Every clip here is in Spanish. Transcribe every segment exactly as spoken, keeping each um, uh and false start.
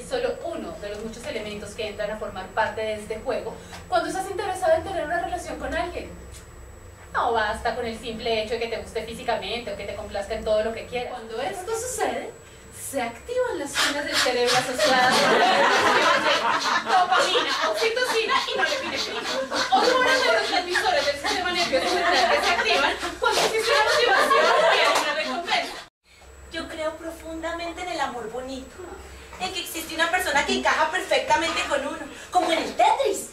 solo uno de los muchos elementos que entran a formar parte de este juego cuando estás interesado en tener una relación con alguien. No basta con el simple hecho de que te guste físicamente o que te complazca en todo lo que quieras. Cuando esto sucede, se activan las zonas del cerebro asociadas con las sensaciones de dopamina, oxitocina y norepinefrina, hormonas neurotransmisores del sistema nervioso central que se activan cuando existe una motivación y hay una recompensa. Yo creo profundamente en el amor bonito, en que existe una persona que encaja perfectamente con uno, como en el Tetris.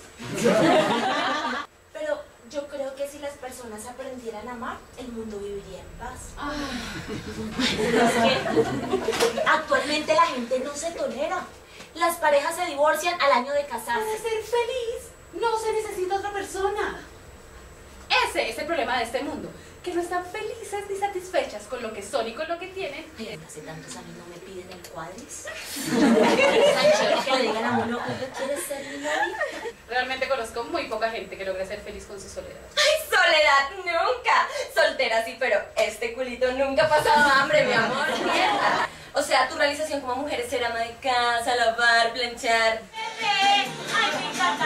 Pero yo creo que si las personas aprendieran a amar, el mundo viviría en paz. Pero es que actualmente la gente no se tolera. Las parejas se divorcian al año de casarse. Para ser feliz no se necesita otra persona. Ese es el problema de este mundo, que no están felices ni satisfechas con lo que son y con lo que tienen. Ay, hace tantos años no me piden el cuadris. Es tan chévere que le digan a uno, ¿quieres ser mi novia? Realmente conozco muy poca gente que logra ser feliz con su soledad. ¡Ay, soledad nunca! Soltera sí, pero este culito nunca ha pasado hambre, mi amor. Mierda. O sea, tu realización como mujer es ser ama de casa, lavar, planchar. ¡Bebé! ¡Ay, me encanta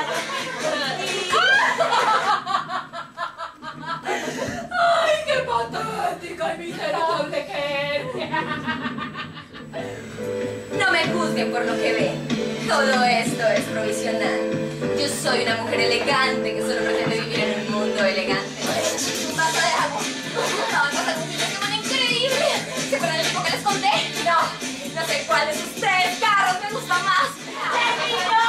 ¡Ay, qué patética y miserable que eres! No me juzguen por lo que ven. Todo esto es provisional. Yo soy una mujer elegante que solo pretende vivir en un mundo elegante. Un vaso de agua. Acaban de pasar un fin de semana increíble. ¿Se acuerdan del tipo que les conté? No, no sé cuál de sus tres carros me gusta más. ¡Terminó!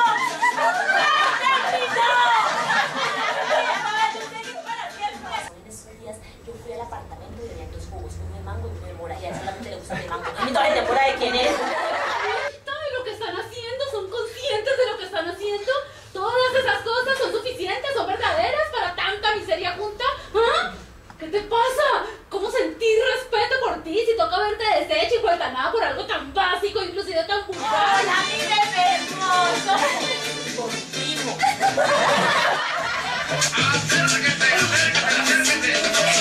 En esos días yo fui al apartamento y había dos jugos, uno de mango y uno de mora. Y a él solamente le gusta el de mango. No me toca el de mora, ¿de quién es? ¿Saben lo que están haciendo? ¿Son conscientes de lo que están haciendo? ¿Todas esas cosas son suficientes? ¿Son verdaderas para tanta miseria junta? ¿Ah? ¿Qué te pasa? ¿Cómo sentir respeto por ti si toca verte deshecha y coetanada por algo tan básico, inclusive tan vulgar? ¡Hola, mi bebé hermoso! Contigo. Acércate, acércate, acércate.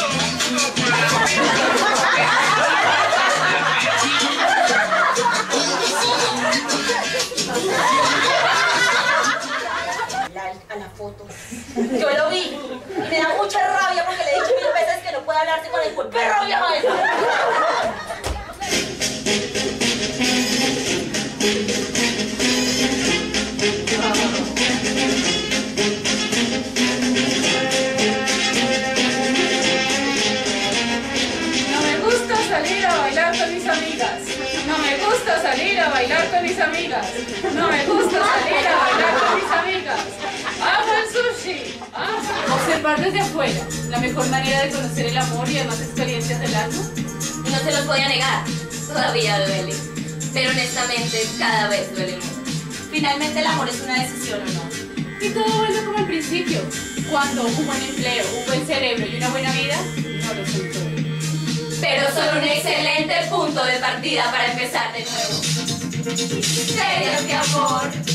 A la foto. Yo lo vi y me da mucha rabia porque le he dicho mil veces que no puede hablarse con el perro viejo ese. No me gusta salir a bailar con mis amigas. No me gusta salir a bailar con mis amigas. No me gusta salir a bailar con mis amigas. ¡Amo el sushi! ¡Amo! Observar desde afuera, la mejor manera de conocer el amor y demás experiencias del alma. Y no se los voy a negar, todavía duele. Pero honestamente, cada vez duele menos. Finalmente el amor es una decisión, ¿o no? Y todo vuelve como al principio. Cuando un buen empleo, un buen cerebro y una buena vida, no lo son todo. Pero son un excelente punto de partida para empezar de nuevo. Historias de amor.